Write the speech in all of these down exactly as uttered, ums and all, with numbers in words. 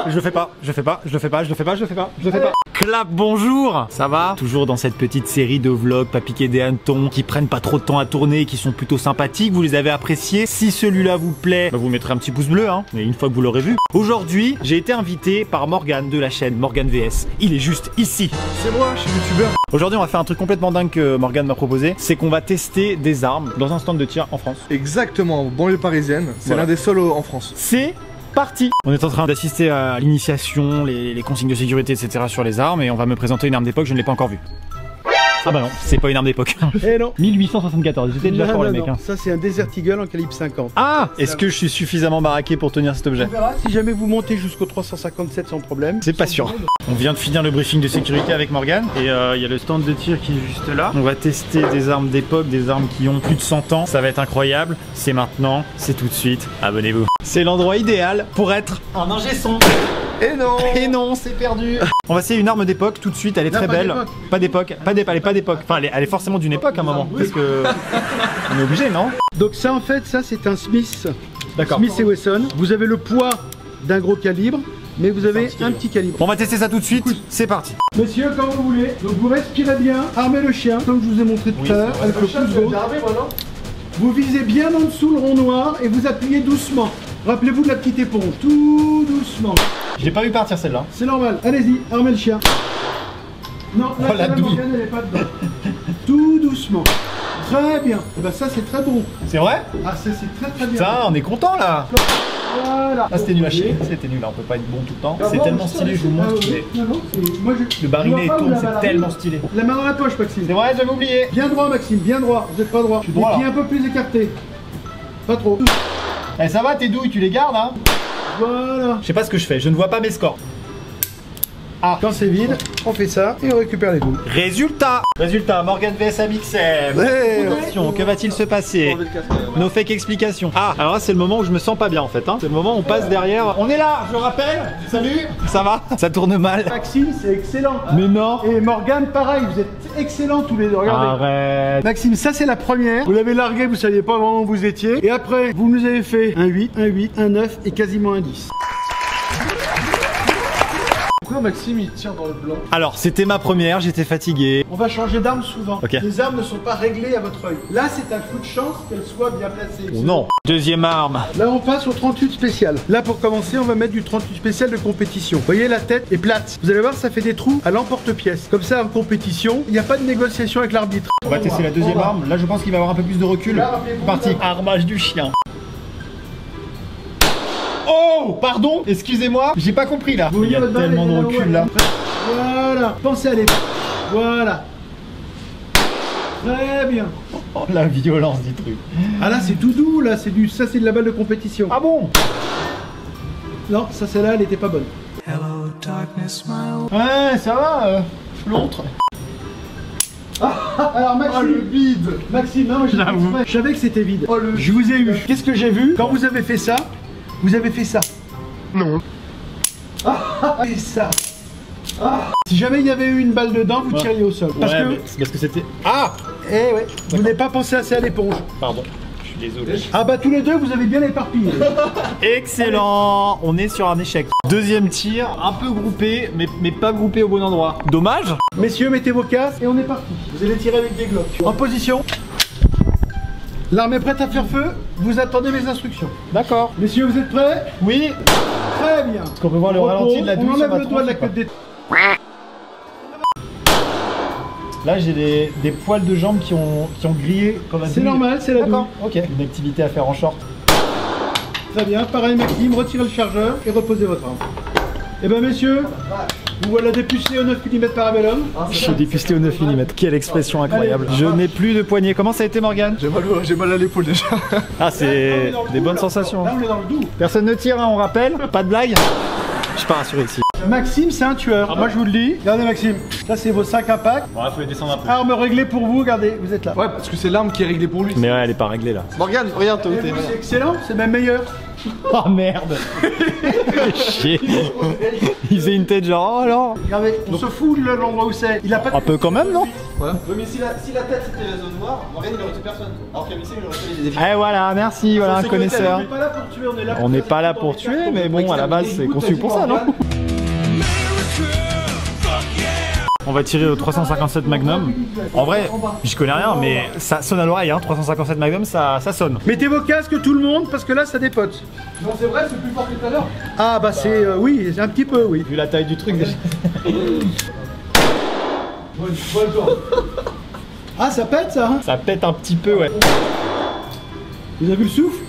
Je le fais pas, je le fais pas, je le fais pas, je le fais pas, je le fais pas, je le fais pas. Clap, bonjour. Ça va? Toujours dans cette petite série de vlogs, pas piquer des hannetons, qui prennent pas trop de temps à tourner, qui sont plutôt sympathiques. Vous les avez appréciés. Si celui-là vous plaît, bah vous mettrez un petit pouce bleu, hein. Mais une fois que vous l'aurez vu. Aujourd'hui, j'ai été invité par Morgan de la chaîne Morgan V S. Il est juste ici. C'est moi, je suis youtubeur. Aujourd'hui, on va faire un truc complètement dingue que Morgan m'a proposé. C'est qu'on va tester des armes dans un stand de tir en France. Exactement, banlieue parisienne. C'est Voilà. l'un des seuls en France. C'est parti. On est en train d'assister à l'initiation, les, les consignes de sécurité, et cetera sur les armes, et on va me présenter une arme d'époque, je ne l'ai pas encore vue. Ah bah non, c'est pas une arme d'époque. Eh non. mille huit cent soixante-quatorze, j'étais déjà Non, fort non, les mecs. non. Hein. Ça c'est un Desert Eagle en calibre cinquante. Ah, est-ce que je suis suffisamment baraqué pour tenir cet objet? On verra si jamais vous montez jusqu'au trois cent cinquante-sept sans problème. C'est pas sûr. On vient de finir le briefing de sécurité avec Morgan et il euh, y a le stand de tir qui est juste là. On va tester des armes d'époque, des armes qui ont plus de cent ans. Ça va être incroyable. C'est maintenant, c'est tout de suite. Abonnez-vous. C'est l'endroit idéal pour être un ingé son. Et non. Et non, c'est perdu. On va essayer une arme d'époque tout de suite, elle est Non, très pas belle. d'époque. Pas d'époque, pas d'époque, elle est pas d'époque. Enfin, elle est, elle est forcément d'une époque à un moment. Parce que on est obligé, non? Donc ça en fait, ça c'est un Smith. D'accord. Smith et Wesson. Vous avez le poids d'un gros calibre, mais vous avez un petit calibre. On va tester ça tout de suite. C'est parti. Messieurs, quand vous voulez, donc vous respirez bien, armez le chien, comme je vous ai montré tout à l'heure, avec le pouce gauche. Vous visez bien en dessous le rond noir et vous appuyez doucement. Rappelez-vous de la petite éponge, tout doucement. Je l'ai pas vu partir celle-là. C'est normal. Allez-y, armez le chien. Non, Oh, là, la la douille. Morgane, elle est pas dedans. Tout doucement. Très bien. Et ben ça c'est très bon. C'est vrai? Ah ça c'est très très bien. Putain, on est content là. Voilà. Ah, c'était nul à chier. C'était nul, là. On peut pas être bon tout le temps. C'est tellement stylé, je vous montre. mais Non, non, c'est- moi, je- Le barillet je vois pas tourne, où la c'est balle tellement arrive. stylé. La main dans la poche, Maxime. C'est vrai, j'avais oublié. Bien droit, Maxime, bien droit. Vous êtes pas droit. suis droit, Les pieds là. un peu plus écartés. Pas trop. Eh, ça va, tes douilles, tu les gardes, hein? Voilà. Je sais pas ce que je fais, je ne vois pas mes scores. Ah, quand c'est vide, on fait ça et on récupère les douilles. Résultat. Résultat, Morgan V S Amixem. Ouais. Attention, que va-t-il se passer? Nos fake explications. Ah, alors là, c'est le moment où je me sens pas bien en fait. Hein. C'est le moment où on passe derrière. On est là, je le rappelle. Salut. Ça va? Ça tourne mal. Maxime, c'est excellent. Mais non. Et Morgane, pareil, vous êtes excellents tous les deux. Regardez. Arrête. Maxime, ça c'est la première. Vous l'avez largué, vous saviez pas vraiment où vous étiez. Et après, vous nous avez fait un huit, un huit, un neuf et quasiment un dix. Pourquoi Maxime il tire dans le blanc? Alors, c'était ma première, j'étais fatigué. On va changer d'arme souvent. Ok. Les armes ne sont pas réglées à votre œil. Là, c'est un coup de chance qu'elles soient bien placées. Oh non. Deuxième arme. Là, on passe au trente-huit spécial. Là, pour commencer, on va mettre du trente-huit spécial de compétition. Vous voyez, la tête est plate. Vous allez voir, ça fait des trous à l'emporte-pièce. Comme ça, en compétition, il n'y a pas de négociation avec l'arbitre. On va tester la deuxième arme. Là, je pense qu'il va y avoir un peu plus de recul. Là, rappelez-vous, Parti. là. Armage du chien. Oh, pardon, excusez-moi, j'ai pas compris là. Vous Il y a voyez, votre balle, tellement elle de est recul là, là. ouais. Voilà. Pensez à l'épaule. Voilà. Très bien. Oh, la violence du truc. Ah là, c'est tout doux. Là, c'est du, ça, c'est de la balle de compétition. Ah bon? Non, ça, celle-là, elle était pas bonne. Ouais, ça va. Euh, L'autre. Alors Maxime, Oh le bide. Maxime, non, je, J'avoue. je savais que c'était vide. Oh, le- Je vous ai eu. Qu'est-ce que j'ai vu? Quand vous avez fait ça, vous avez fait ça. Non. Ah, et ça. Ah. Si jamais il y avait eu une balle dedans, vous Ouais. tiriez au sol. Parce Ouais, que, mais c'est parce que c'était. Ah! eh ouais, vous n'avez pas pensé assez à l'éponge. Pardon, je suis désolé. Ah bah tous les deux, vous avez bien éparpillé. Excellent. On est sur un échec. Deuxième tir, un peu groupé, mais, mais pas groupé au bon endroit. Dommage. Messieurs, mettez vos casques et on est parti. Vous allez tirer avec des glocks. En position. L'arme est prête à faire feu. Vous attendez mes instructions. D'accord. Messieurs, vous êtes prêts? Oui. Très bien. Est-ce qu'on peut voir le Repos, ralenti de la douille On sur enlève ma le doigt de la tronche ou queue pas? des... Là, j'ai des, des poils de jambes qui ont, qui ont grillé comme un C'est normal, c'est la douille. D'accord, ok. Une activité à faire en short. Très bien, pareil Maxime, retirez le chargeur et reposez votre arme. Eh ben messieurs, vous voilà dépucelé au neuf millimètres Parabellum. Je suis dépucelé au neuf millimètres. Quelle expression incroyable. Je n'ai plus de poignet. Comment ça a été, Morgane? J'ai mal, au- j'ai mal à l'épaule déjà. Ah, c'est des bonnes sensations. Là on est dans le doux. Personne ne tire, hein, on rappelle. Pas de blague. Je suis pas rassuré ici. Maxime c'est un tueur. Alors, moi je vous le dis. Regardez Maxime, ça c'est vos cinq impacts. Bon, là, faut les descendre un peu. Arme réglée pour vous, regardez, vous êtes là. Ouais, parce que c'est l'arme qui est réglée pour lui. Mais ouais, elle est pas réglée là. Morgane, regarde toi où Et t'es. vous, c'est excellent, c'est même meilleur. Oh merde. Chier. Il faisait une tête genre, oh alors. Regardez, on se fout de l'endroit où c'est. Il a pas de... Un peu quand même, non? Voilà. Oui, mais si la, si la tête c'était la zone noire, Morgane il aurait tué personne. Alors qu'à Missile il aurait tué des défis. Eh voilà, merci, voilà un connaisseur. On n'est pas là pour tuer, on est là pour On n'est faire pas des là coups pour dans les tuer, cartons. mais bon, à la base, c'est conçu pour ça, non? On va tirer au trois cent cinquante-sept Magnum. En vrai, j'y connais rien, mais ça sonne à l'oreille, hein. trois cent cinquante-sept Magnum, ça, ça sonne. Mettez vos casques tout le monde parce que là ça dépote. Non, c'est vrai, c'est plus fort que tout à l'heure. Ah bah c'est euh, oui, c'est un petit peu oui. Vu la taille du truc déjà. Ah ça pète ça hein. Ça pète un petit peu, ouais. Vous avez vu le souffle?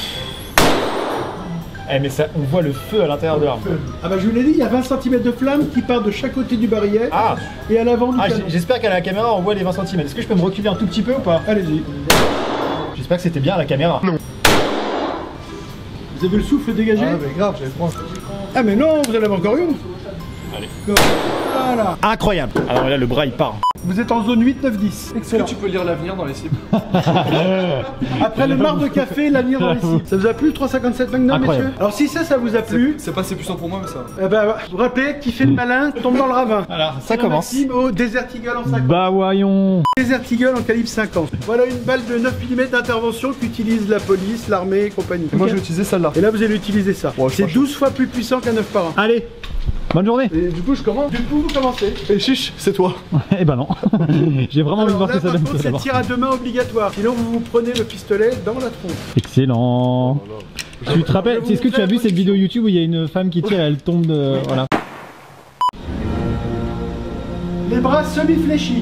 Eh mais ça, on voit le feu à l'intérieur de l'arme. Ah bah je vous l'ai dit, il y a vingt centimètres de flamme qui part de chaque côté du barillet Ah, et à l'avant du ah canon. j'espère qu'à la caméra on voit les vingt centimètres. Est-ce que je peux me reculer un tout petit peu ou pas? Allez-y. J'espère que c'était bien à la caméra. Non. Vous avez vu le souffle dégagé? Ah, mais grave, j'avais froid. Ah mais non, vous en avez encore une. Allez. Voilà. Incroyable. Alors là le bras il part. Vous êtes en zone huit, neuf, dix. Est-ce que Excellent. tu peux lire l'avenir dans les cibles? Après le mar de café, l'avenir dans les cibles. Ça vous a plu le trois cent cinquante-sept Magnum, Incroyable. messieurs? Alors si ça, ça vous a plu, C'est pas assez puissant pour moi, mais ça. eh ben, vous vous rappelez, qui fait le malin tombe dans le ravin. Voilà, ça commence. Maxime au Desert Eagle en cinquante. Bah voyons. Desert Eagle en calibre cinquante. Voilà une balle de neuf millimètres d'intervention qu'utilise la police, l'armée et compagnie. Et moi, Ok. je vais utiliser celle-là. Et là, vous allez utiliser ça. Ouais, je C'est pense- douze fois plus puissant qu'un neuf par un. Allez, bonne journée. Et du coup, je commence. Du coup, vous commencez. Et chiche, c'est toi. Eh ben non. J'ai vraiment envie de Alors voir là, que ça par donne contre, ça c'est d'abord. tir à deux mains obligatoire. Sinon, vous vous prenez le pistolet dans la tronche. Excellent. Tu te rappelles, est-ce que tu as vu cette vidéo YouTube où il y a une femme qui tire et elle tombe de... Voilà. Les bras semi-fléchis.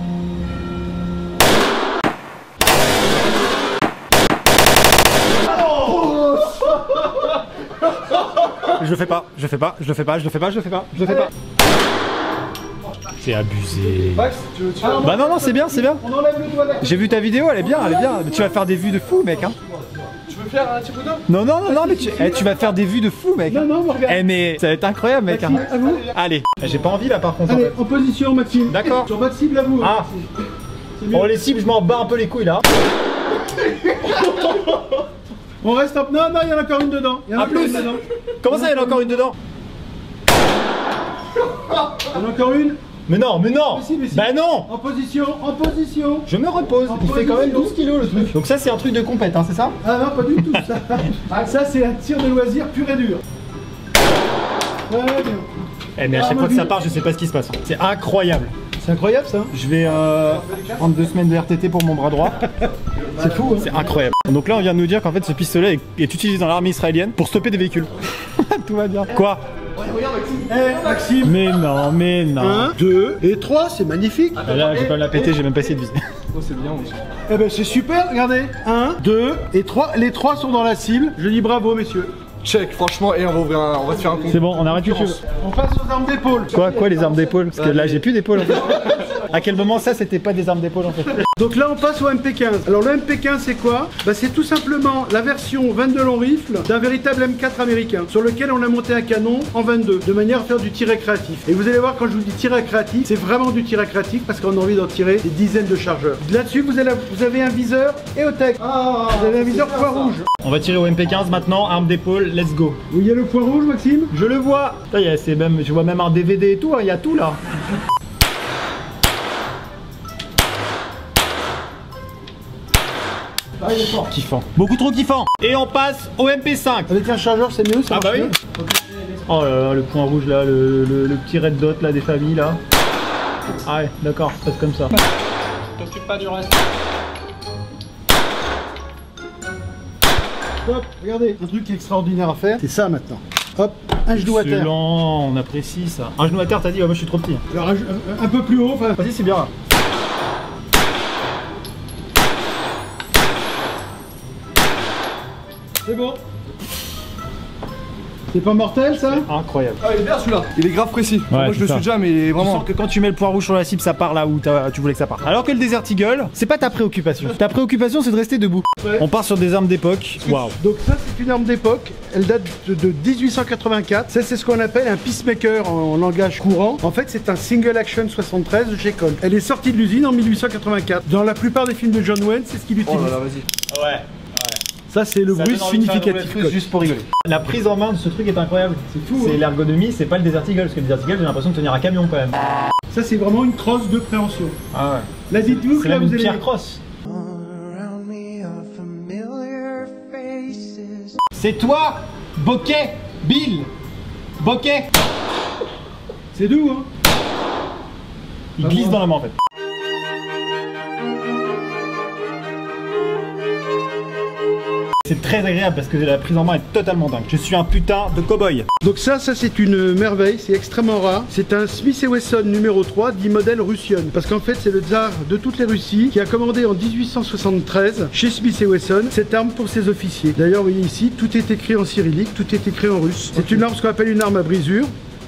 Je le fais pas, je le fais pas, je le fais pas, je le fais pas, je le fais pas, je le fais pas. C'est abusé. Max, tu veux, tu Alors, Bah non, non, c'est bien, c'est bien. On enlève le doigt d'accueil. J'ai vu ta vidéo, elle est bien, elle est bien. Mais tu vas faire des vues de fou, mec, hein. tu veux faire un petit coup d'homme? Non, non, non, non, mais tu, eh, tu vas faire des vues de fou, mec. Non, non, vous regardez. Eh, mais ça va être incroyable, mec. Hein. Maxime, à vous. Allez, j'ai pas envie là, par contre. en Allez, fait. en position, Maxime. D'accord. Sur votre cible à vous. Ah. C'est mieux. Bon, les cibles, je m'en bats un peu les couilles là. On reste en... Non, non, il y en a encore une dedans. Il y en a À encore plus. une dedans. Comment ça, il y en a encore une dedans? Il y en a encore une. Mais non, mais non. Mais si, mais si. Bah non. En position, en position. Je me repose. En Il fait quand même position. douze kilos le truc. Donc ça, c'est un truc de compète, hein, c'est ça? Ah non, pas du tout. Ça, ça c'est un tir de loisir pur et dur. Ouais, bien. Eh, mais à Ah, chaque ma fois que ça vie. part, je sais pas ce qui se passe. C'est incroyable. C'est incroyable ça. Je vais euh, prendre deux semaines de R T T pour mon bras droit. C'est fou. Hein. C'est incroyable. Donc là, on vient de nous dire qu'en fait, ce pistolet est, est utilisé dans l'armée israélienne pour stopper des véhicules. Tout va bien. Quoi? Eh, Maxime. Mais non, mais non. un, deux et trois, c'est magnifique. Et là, j'ai pas me la péter, j'ai même pas essayé de viser. Oh, c'est bien aussi. Eh ben c'est super, regardez. un, deux et trois. Les trois sont dans la cible. Je dis bravo, messieurs. Check, franchement, et on va ouvrir un... on va te faire un compte. C'est bon, on arrête YouTube. On passe aux armes d'épaule. Quoi, quoi les armes d'épaule? Parce que là, j'ai plus d'épaule en fait. À quel moment ça, c'était pas des armes d'épaule en fait? Donc là, on passe au M P quinze. Alors le M P quinze, c'est quoi? Bah, c'est tout simplement la version vingt-deux long rifle d'un véritable M quatre américain, sur lequel on a monté un canon en vingt-deux, de manière à faire du tir récréatif. Et vous allez voir, quand je vous dis tir récréatif, c'est vraiment du tir récréatif parce qu'on a envie d'en tirer des dizaines de chargeurs. Là-dessus, vous, allez- vous avez un viseur et au tech. Vous avez un viseur poids rouge. On va tirer au M P quinze maintenant, arme d'épaule, let's go. Vous voyez le point rouge, Maxime? Je le vois. Putain, il y a- c'est même, je vois même un D V D et tout, hein, il y a tout là. Ah, il est fort. Kiffant. Beaucoup trop kiffant. Et on passe au M P cinq. Avec un chargeur, c'est mieux, ça Ah bah marche oui. mieux. Oh là là, le point rouge là, le, le- le petit red dot là des familles là. Ah ouais, d'accord, ça passe comme ça. T'occupes pas du reste. Hop, regardez, un truc extraordinaire à faire, c'est ça maintenant. Hop, un genou à terre. Excellent, on apprécie ça. Un genou à terre, t'as dit? Ouais, moi je suis trop petit. Alors un, un- un peu plus haut, enfin, Vas-y, c'est bien là. c'est bon. C'est pas mortel ça? Incroyable. Ah, il est bien celui-là. Il est grave précis. Enfin, moi, je c'est le ça. suis déjà, mais il est Tu vraiment. sens que quand tu mets le point rouge sur la cible, ça part là où t'as- tu voulais que ça parte. Alors que le Desert Eagle, c'est pas ta préoccupation. Ta préoccupation, c'est de rester debout. Ouais. On part sur des armes d'époque. Waouh. Donc ça c'est une arme d'époque, elle date de, de dix-huit cent quatre-vingt-quatre. Ça c'est ce qu'on appelle un peacemaker en, en langage courant. En fait c'est un single action soixante-treize de chez Colt. Elle est sortie de l'usine en mille huit cent quatre-vingt-quatre. Dans la plupart des films de John Wayne, c'est ce qu'il Oh utilise. là là, vas-y. Ouais. Ça c'est le bruit significatif. Colt. Juste pour rigoler. La prise en main de ce truc est incroyable. C'est fou, C'est hein. l'ergonomie, c'est pas le Desert Eagle, parce que le Desert Eagle, j'ai l'impression de tenir un camion quand même. Ça, c'est vraiment une crosse de préhension. Ah ouais. Là, dites-vous que C'est là, même vous une allez... pierre crosse. C'est toi, Bokeh, Bill, Bokeh. C'est doux, hein. Il glisse dans la main en fait. C'est très agréable parce que la prise en main est totalement dingue. Je suis un putain de cow-boy. Donc ça, ça c'est une merveille, c'est extrêmement rare. C'est un Smith et Wesson numéro trois, dit modèle Russion. Parce qu'en fait, c'est le tsar de toutes les Russies qui a commandé en dix-huit cent soixante-treize chez Smith et Wesson cette arme pour ses officiers. D'ailleurs, vous voyez ici, tout est écrit en cyrillique, tout est écrit en russe. C'est une arme, ce qu'on appelle une arme à brisure.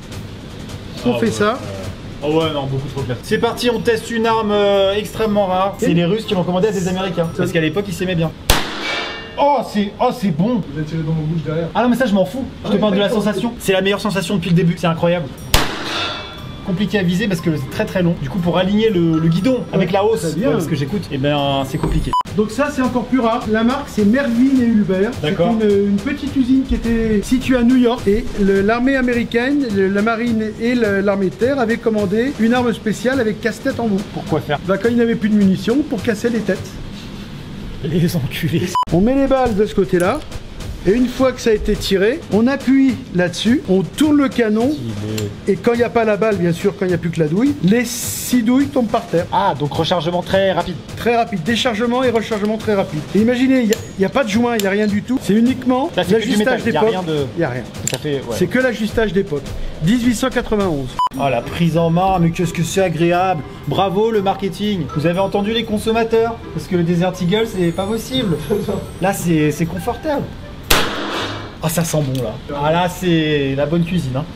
On Oh fait ouais, ça. ouais. Oh ouais, non, beaucoup trop classe. C'est parti, on teste une arme euh, extrêmement rare. C'est les Russes qui l'ont commandé à des Américains. Parce qu'à l'époque, ils s'aimaient bien. Oh, c'est oh, c'est bon. Vous allez tirer dans vos bouches derrière. Ah non, mais ça, je m'en fous. Je te parle de la sensation. C'est la meilleure sensation depuis le début. C'est incroyable. Compliqué à viser parce que c'est très très long. Du coup, pour aligner le, le guidon avec la hausse, très bien. ouais, parce que j'écoute, et eh ben c'est compliqué. Donc ça, c'est encore plus rare. La marque, c'est Mervyn et Hulbert. C'est D'accord. une, une petite usine qui était située à New York. Et le- l'armée américaine, le- la marine et le- l'armée de terre avaient commandé une arme spéciale avec casse-tête en bout. Pourquoi faire? Bah, quand il n'avait plus de munitions, pour casser les têtes. Les enculés. On met les balles de ce côté-là. Et une fois que ça a été tiré, on appuie là-dessus, on tourne le canon. Et quand il n'y a pas la balle, bien sûr, quand il n'y a plus que la douille, les six douilles tombent par terre. Ah, donc rechargement très rapide. Très rapide, déchargement et rechargement très rapide. Et imaginez, il n'y a, a pas de joint, il n'y a rien du tout. C'est uniquement Là, c'est que du métal, l'ajustage il y a d'époque. rien de- Il n'y a rien. Ça fait. Ouais. C'est que l'ajustage d'époque. dix-huit cent quatre-vingt-onze. Oh, la prise en main, mais qu'est-ce que c'est agréable. Bravo le marketing. Vous avez entendu les consommateurs? Parce que le Desert Eagle, c'est pas possible. Là, c'est c'est confortable. Ah, ça sent bon là. Ah là, c'est la bonne cuisine. Hein.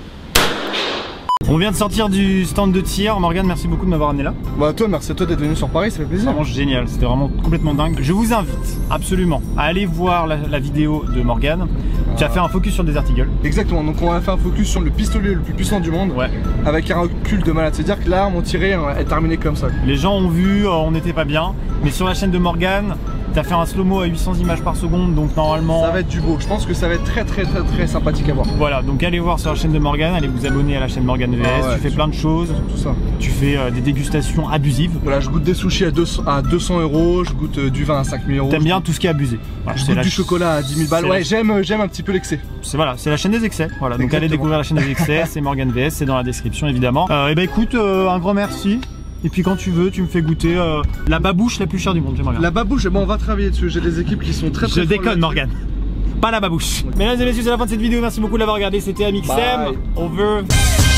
On vient de sortir du stand de tir. Morgane, merci beaucoup de m'avoir amené là. Bah toi, merci à toi d'être venu sur Paris, ça fait C'est plaisir. vraiment génial, c'était vraiment complètement dingue. Je vous invite absolument à aller voir la, la vidéo de Morgane. Tu as fait un focus sur le Desert Eagle. Exactement, donc on va faire un focus sur le pistolet le plus puissant du monde. Ouais. Avec un recul de malade, c'est-à-dire que l'arme on tirait est terminée comme ça. Les gens ont vu, euh, on n'était pas bien. Mais sur la chaîne de Morgane, tu as fait un slow-mo à huit cents images par seconde. Donc normalement... Ça va être du beau, je pense que ça va être très très très très sympathique à voir. Voilà, donc allez voir sur la chaîne de Morgane, allez vous abonner à la chaîne Morgane V S. Ah ouais, tu fais plein de choses. Tout ça. Tu fais euh, des dégustations abusives. Voilà, je goûte des sushis à deux cents, à deux cents euros, je goûte euh, du vin à cinq mille euros. T'aimes bien tout ce qui est abusé. Voilà, Je c'est goûte la du ch- chocolat à dix mille balles. c'est Ouais, la- j'aime euh, j'aime un petit peu l'excès. C'est voilà, c'est la chaîne des excès. Voilà, donc allez Exactement. découvrir la chaîne des excès, c'est Morgane V S, c'est dans la description évidemment. Euh, et bah écoute, euh, un grand merci. Et puis quand tu veux, tu me fais goûter euh, la babouche la plus chère du monde, j'aimerais bien. La babouche, bon, on va travailler dessus. J'ai des équipes qui sont très très Je folles déconne là-dessus. Morgane. Pas la babouche. Mesdames et messieurs, c'est la fin de cette vidéo. Merci beaucoup de l'avoir regardé. C'était Amixem. Bye. Over.